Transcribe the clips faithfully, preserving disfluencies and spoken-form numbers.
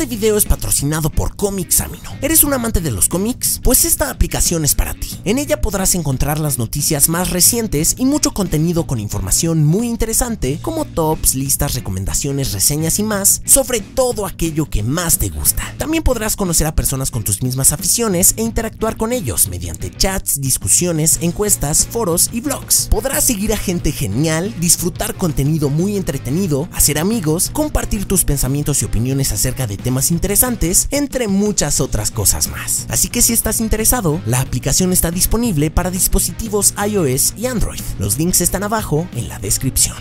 Este video es patrocinado por Comixamino. ¿Eres un amante de los cómics? Pues esta aplicación es para ti. En ella podrás encontrar las noticias más recientes y mucho contenido con información muy interesante, como tops, listas, recomendaciones, reseñas y más, sobre todo aquello que más te gusta. También podrás conocer a personas con tus mismas aficiones e interactuar con ellos mediante chats, discusiones, encuestas, foros y blogs. Podrás seguir a gente genial, disfrutar contenido muy entretenido, hacer amigos, compartir tus pensamientos y opiniones acerca de temas interesantes, entre muchas otras cosas más. Así que si estás interesado, la aplicación está disponible para dispositivos iOS y Android. Los links están abajo en la descripción.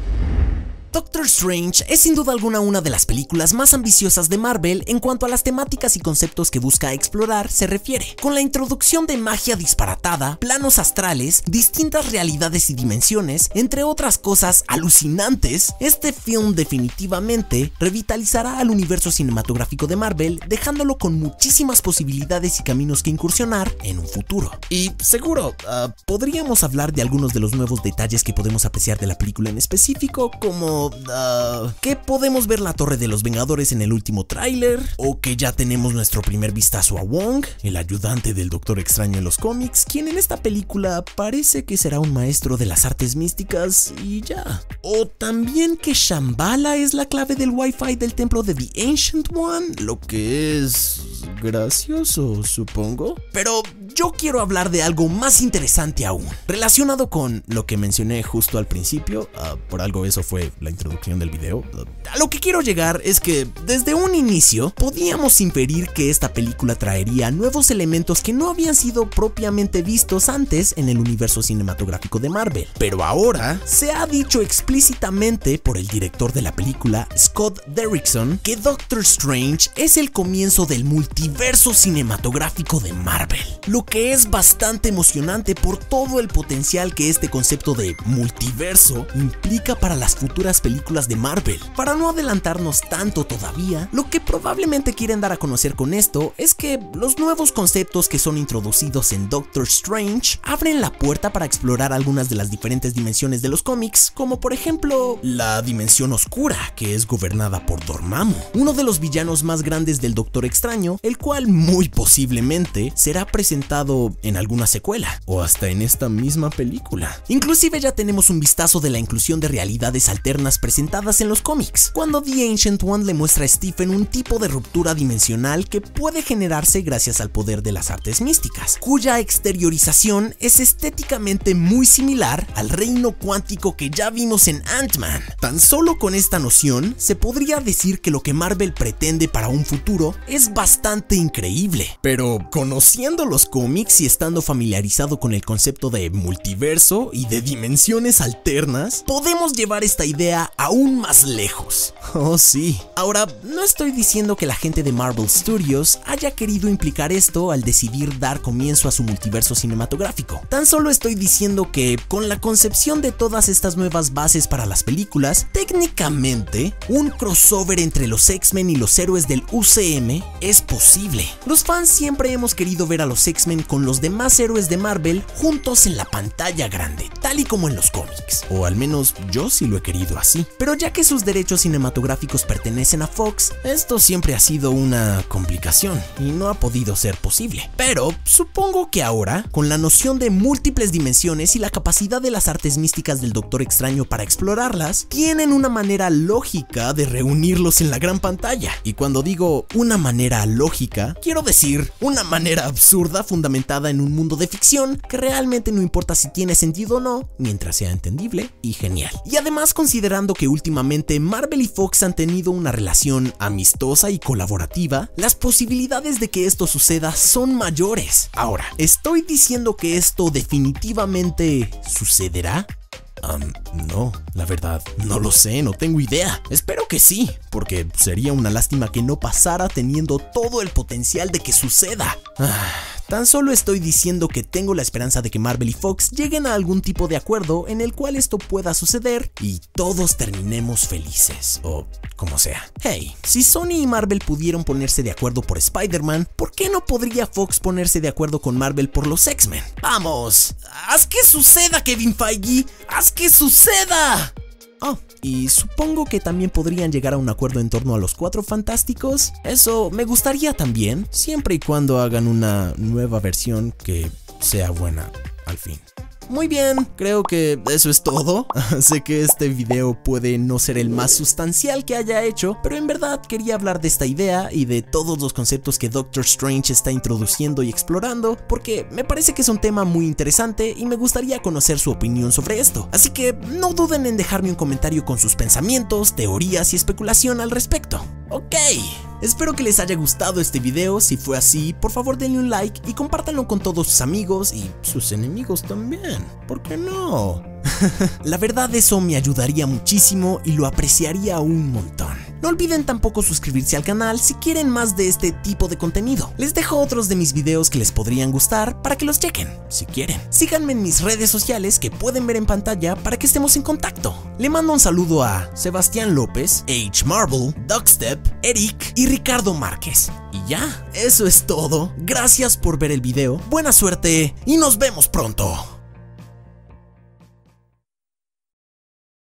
Doctor Strange es sin duda alguna una de las películas más ambiciosas de Marvel en cuanto a las temáticas y conceptos que busca explorar se refiere. Con la introducción de magia disparatada, planos astrales, distintas realidades y dimensiones, entre otras cosas alucinantes, este film definitivamente revitalizará al universo cinematográfico de Marvel, dejándolo con muchísimas posibilidades y caminos que incursionar en un futuro. Y seguro, uh, podríamos hablar de algunos de los nuevos detalles que podemos apreciar de la película en específico, como Uh, que podemos ver la Torre de los Vengadores en el último tráiler, o que ya tenemos nuestro primer vistazo a Wong, el ayudante del Doctor Extraño en los cómics, quien en esta película parece que será un maestro de las artes místicas y ya. O también que Shambhala es la clave del Wi-Fi del templo de The Ancient One, lo que es gracioso, supongo. Pero yo quiero hablar de algo más interesante aún, relacionado con lo que mencioné justo al principio. Uh, por algo eso fue la introducción del video. Uh, a lo que quiero llegar es que desde un inicio podíamos inferir que esta película traería nuevos elementos que no habían sido propiamente vistos antes en el universo cinematográfico de Marvel. Pero ahora se ha dicho explícitamente por el director de la película, Scott Derrickson, que Doctor Strange es el comienzo del multiverso cinematográfico de Marvel. Lo que es bastante emocionante por todo el potencial que este concepto de multiverso implica para las futuras películas de Marvel. Para no adelantarnos tanto todavía, lo que probablemente quieren dar a conocer con esto es que los nuevos conceptos que son introducidos en Doctor Strange abren la puerta para explorar algunas de las diferentes dimensiones de los cómics, como por ejemplo la dimensión oscura, que es gobernada por Dormammu, uno de los villanos más grandes del Doctor Extraño, el cual muy posiblemente será presentado en alguna secuela o hasta en esta misma película. Inclusive ya tenemos un vistazo de la inclusión de realidades alternas presentadas en los cómics, cuando The Ancient One le muestra a Stephen un tipo de ruptura dimensional que puede generarse gracias al poder de las artes místicas, cuya exteriorización es estéticamente muy similar al reino cuántico que ya vimos en Ant-Man. Tan solo con esta noción se podría decir que lo que Marvel pretende para un futuro es bastante increíble. Pero conociendo los cómics y estando familiarizado con el concepto de multiverso y de dimensiones alternas, podemos llevar esta idea aún más lejos. Oh sí. Ahora, no estoy diciendo que la gente de Marvel Studios haya querido implicar esto al decidir dar comienzo a su multiverso cinematográfico. Tan solo estoy diciendo que con la concepción de todas estas nuevas bases para las películas, técnicamente un crossover entre los X-Men y los héroes del U C M es posible. Los fans siempre hemos querido ver a los X-Men con los demás héroes de Marvel juntos en la pantalla grande, tal y como en los cómics, o al menos yo sí lo he querido así. Pero ya que sus derechos cinematográficos pertenecen a Fox, esto siempre ha sido una complicación y no ha podido ser posible. Pero supongo que ahora, con la noción de múltiples dimensiones y la capacidad de las artes místicas del Doctor Extraño para explorarlas, tienen una manera lógica de reunirlos en la gran pantalla. Y cuando digo una manera lógica, quiero decir una manera absurda fundamentada en un mundo de ficción que realmente no importa si tiene sentido o no, mientras sea entendible y genial. Y además, considerando que últimamente Marvel y Fox han tenido una relación amistosa y colaborativa, las posibilidades de que esto suceda son mayores. Ahora, ¿estoy diciendo que esto definitivamente sucederá? Um, no, la verdad, no lo sé, no tengo idea. Espero que sí, porque sería una lástima que no pasara teniendo todo el potencial de que suceda. Ah, tan solo estoy diciendo que tengo la esperanza de que Marvel y Fox lleguen a algún tipo de acuerdo en el cual esto pueda suceder y todos terminemos felices, o como sea. Hey, si Sony y Marvel pudieron ponerse de acuerdo por Spider-Man, ¿por qué no podría Fox ponerse de acuerdo con Marvel por los X-Men? ¡Vamos! ¡Haz que suceda, Kevin Feige! ¡Haz que suceda! Oh, y supongo que también podrían llegar a un acuerdo en torno a los Cuatro Fantásticos. Eso me gustaría también, siempre y cuando hagan una nueva versión que sea buena al fin. Muy bien, creo que eso es todo. Sé que este video puede no ser el más sustancial que haya hecho, pero en verdad quería hablar de esta idea y de todos los conceptos que Doctor Strange está introduciendo y explorando, porque me parece que es un tema muy interesante y me gustaría conocer su opinión sobre esto. Así que no duden en dejarme un comentario con sus pensamientos, teorías y especulación al respecto. Ok, espero que les haya gustado este video. Si fue así, por favor denle un like y compártanlo con todos sus amigos y sus enemigos también. ¿Por qué no? La verdad, eso me ayudaría muchísimo y lo apreciaría un montón. No olviden tampoco suscribirse al canal si quieren más de este tipo de contenido. Les dejo otros de mis videos que les podrían gustar para que los chequen, si quieren. Síganme en mis redes sociales que pueden ver en pantalla para que estemos en contacto. Le mando un saludo a Sebastián López, H Marble, Dubstep, Eric y Ricardo Márquez. Y ya, eso es todo. Gracias por ver el video, buena suerte y nos vemos pronto.